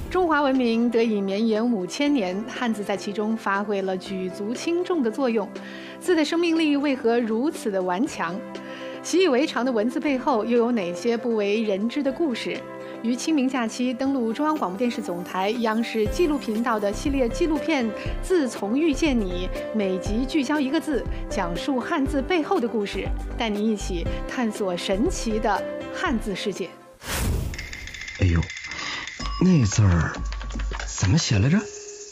中华文明得以绵延5000年，汉字在其中发挥了举足轻重的作用。字的生命力为何如此的顽强？习以为常的文字背后又有哪些不为人知的故事？于清明假期登陆中央广播电视总台央视纪录频道的系列纪录片《自从遇见你》，每集聚焦一个字，讲述汉字背后的故事，带你一起探索神奇的汉字世界。 哎呦，那字儿怎么写来着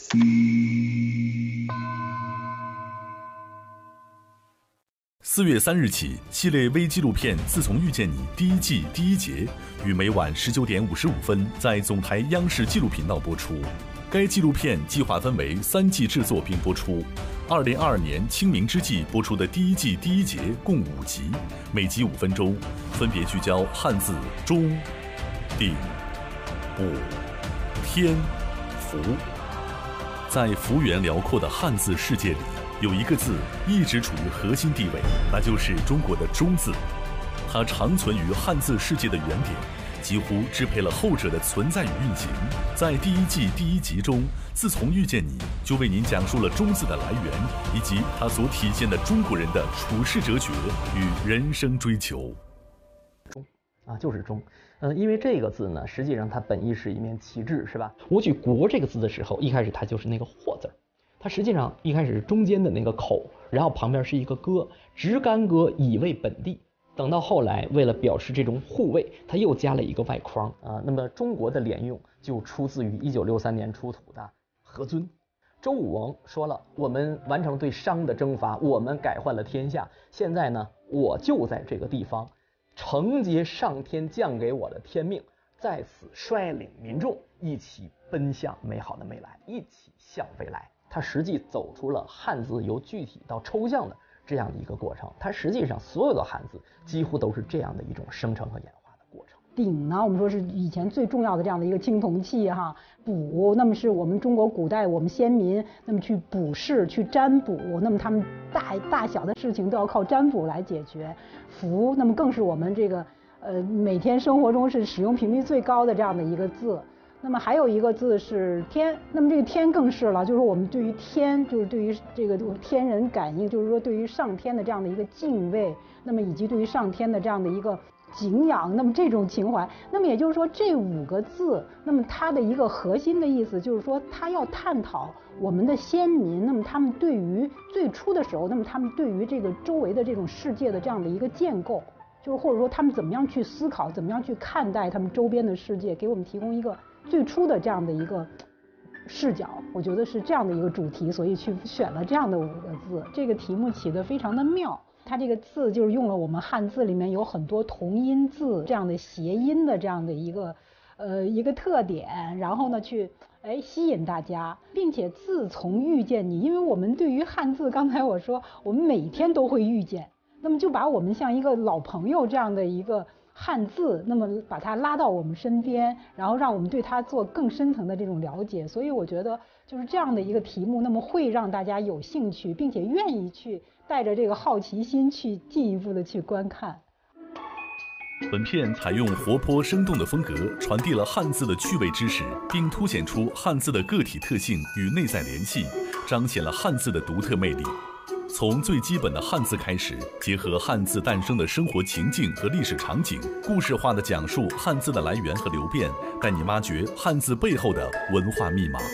？4月3日起，系列微纪录片《自从遇见你》第1季第1节于每晚19点55分在总台央视纪录频道播出。该纪录片计划分为3季制作并播出。2022年清明之际播出的第1季第1节共5集，每集5分钟，分别聚焦汉字中、鼎、武、天、福。在幅员辽阔的汉字世界里，有一个字一直处于核心地位，那就是中国的“中”字。它长存于汉字世界的原点，几乎支配了后者的存在与运行。在第1季第1集中，自从遇见你，就为您讲述了“中”字的来源，以及它所体现的中国人的处世哲学与人生追求。 中啊，就是中。因为这个字呢，实际上它本意是一面旗帜，是吧？我举“国”这个字的时候，一开始它就是那个“或”字，它实际上一开始是中间的那个口，然后旁边是一个戈，直干戈以卫本地。等到后来，为了表示这种护卫，它又加了一个外框啊。那么中国的连用就出自于1963年出土的何尊。周武王说了，我们完成对商的征伐，我们改换了天下，现在呢，我就在这个地方承接上天降给我的天命，在此率领民众一起奔向美好的未来，一起向未来。它实际走出了汉字由具体到抽象的这样的一个过程。它实际上所有的汉字几乎都是这样的一种生成和演化的过程。 鼎呢，我们说是以前最重要的这样的一个青铜器哈。卜，那么是我们中国古代我们先民那么去卜筮去占卜，那么他们大小的事情都要靠占卜来解决。福，那么更是我们这个每天生活中是使用频率最高的这样的一个字。那么还有一个字是天，那么这个天更是了，就是我们对于天，就是对于这个天人感应，就是说对于上天的这样的一个敬畏，那么以及对于上天的这样的一个敬仰，那么这种情怀，那么也就是说这5个字，那么它的一个核心的意思就是说，它要探讨我们的先民，那么他们对于最初的时候，那么他们对于这个周围的这种世界的这样的一个建构，就是或者说他们怎么样去思考，怎么样去看待他们周边的世界，给我们提供一个最初的这样的一个视角。我觉得是这样的一个主题，所以去选了这样的5个字。这个题目起得非常的妙，它这个字就是用了我们汉字里面有很多同音字这样的谐音的这样的一个特点，然后呢去吸引大家，并且自从遇见你，因为我们对于汉字，刚才我说我们每天都会遇见，那么就把我们像一个老朋友这样的一个汉字，那么把它拉到我们身边，然后让我们对它做更深层的这种了解。所以我觉得就是这样的一个题目，那么会让大家有兴趣，并且愿意去带着这个好奇心去进一步的去观看。 本片采用活泼生动的风格，传递了汉字的趣味知识，并凸显出汉字的个体特性与内在联系，彰显了汉字的独特魅力。从最基本的汉字开始，结合汉字诞生的生活情境和历史场景，故事化的讲述汉字的来源和流变，带你挖掘汉字背后的文化密码。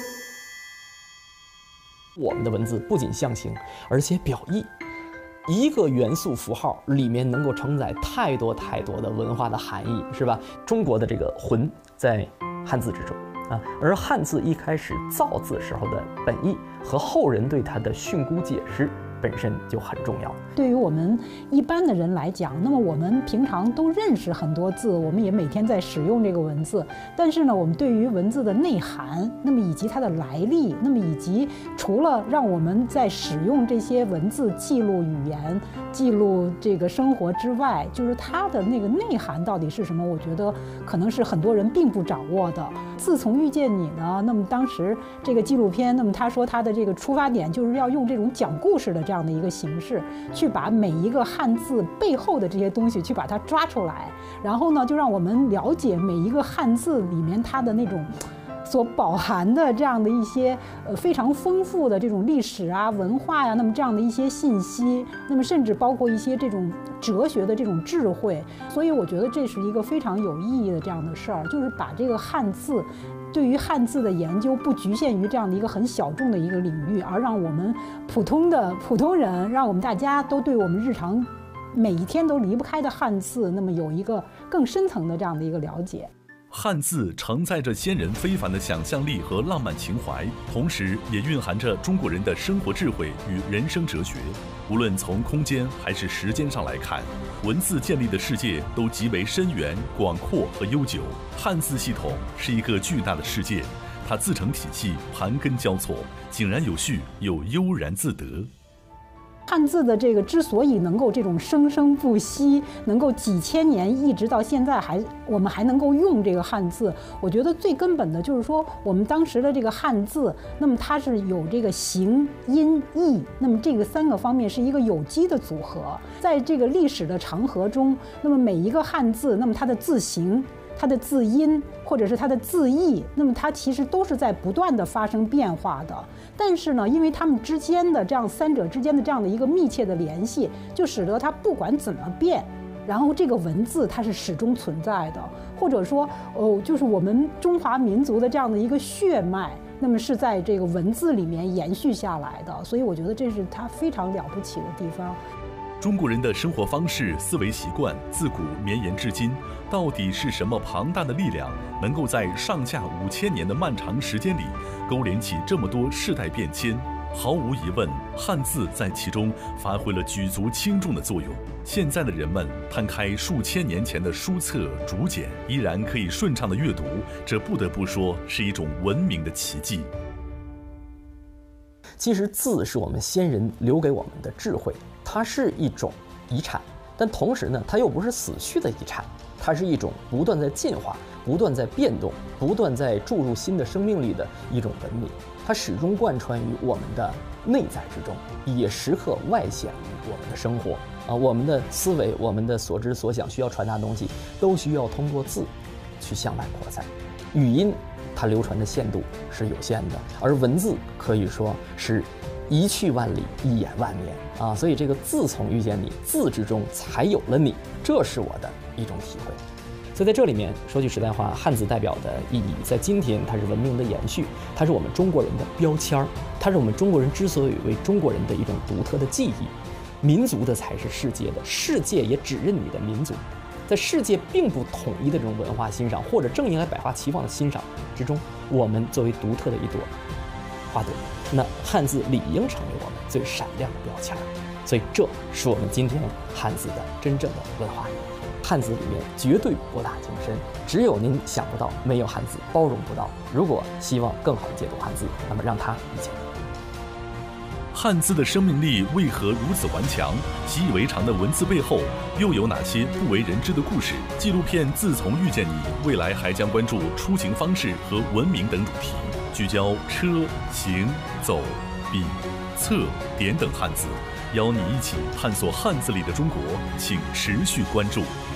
我们的文字不仅象形，而且表意。一个元素符号里面能够承载太多的文化的含义，是吧？中国的这个魂在汉字之中啊，而汉字一开始造字时候的本意和后人对它的训诂解释本身就很重要。 对于我们一般的人来讲，那么我们平常都认识很多字，我们也每天在使用这个文字，但是呢，我们对于文字的内涵，那么以及它的来历，那么以及除了让我们在使用这些文字记录语言、记录这个生活之外，就是它的那个内涵到底是什么？我觉得可能是很多人并不掌握的。自从遇见你呢，那么当时这个纪录片，那么他说他的这个出发点就是要用这种讲故事的这样的一个形式，去把每一个汉字背后的这些东西去把它抓出来，然后呢，就让我们了解每一个汉字里面它的那种所饱含的这样的一些非常丰富的这种历史啊、文化呀，那么这样的一些信息，那么甚至包括一些这种哲学的这种智慧，所以我觉得这是一个非常有意义的这样的事儿，就是把这个汉字。对于汉字的研究不局限于这样的一个很小众的一个领域，而让我们普通人，让我们大家都对我们日常每一天都离不开的汉字，那么有一个更深层的这样的一个了解。 汉字承载着先人非凡的想象力和浪漫情怀，同时也蕴含着中国人的生活智慧与人生哲学。无论从空间还是时间上来看，文字建立的世界都极为深远、广阔和悠久。汉字系统是一个巨大的世界，它自成体系，盘根交错，井然有序，又悠然自得。 汉字的这个之所以能够这种生生不息，能够几千年一直到现在我们还能够用这个汉字，我觉得最根本的就是说，我们当时的这个汉字，那么它是有这个形、音、义，那么这个3个方面是一个有机的组合。在这个历史的长河中，那么每一个汉字，那么它的字形、它的字音或者是它的字义，那么它其实都是在不断的发生变化的。但是呢，因为它们之间的这样3者之间的这样的一个密切的联系，就使得它不管怎么变，然后这个文字它是始终存在的，或者说就是我们中华民族的这样的一个血脉，那么是在这个文字里面延续下来的。所以我觉得这是它非常了不起的地方。 中国人的生活方式、思维习惯自古绵延至今，到底是什么庞大的力量，能够在上下5000年的漫长时间里，勾连起这么多世代变迁？毫无疑问，汉字在其中发挥了举足轻重的作用。现在的人们摊开数千年前的书册、竹简，依然可以顺畅地阅读，这不得不说是一种文明的奇迹。 其实字是我们先人留给我们的智慧，它是一种遗产，但同时呢，它又不是死去的遗产，它是一种不断在进化、不断在变动、不断在注入新的生命力的一种文明。它始终贯穿于我们的内在之中，也时刻外显于我们的生活啊，我们的思维、我们的所知所想需要传达的东西，都需要通过字去向外扩散。语音它流传的限度是有限的，而文字可以说是一去万里，一眼万年啊！所以这个自从遇见你，字之中才有了你，这是我的一种体会。所以在这里面说句实在话，汉字代表的意义，在今天它是文明的延续，它是我们中国人的标签儿，它是我们中国人之所以为中国人的一种独特的记忆。民族的才是世界的，世界也只认你的民族。在世界并不统一的这种文化欣赏，或者正应该百花齐放的欣赏之中，我们作为独特的一朵花朵，那汉字理应成为我们最闪亮的标签。所以这是我们今天汉字的真正的文化意义。汉字里面绝对博大精深，只有您想不到，没有汉字包容不到。如果希望更好的解读汉字，那么让它理解。 汉字的生命力为何如此顽强？习以为常的文字背后又有哪些不为人知的故事？纪录片《自从遇见你》未来还将关注出行方式和文明等主题，聚焦车、行、走、笔、侧、点等汉字，邀你一起探索汉字里的中国。请持续关注。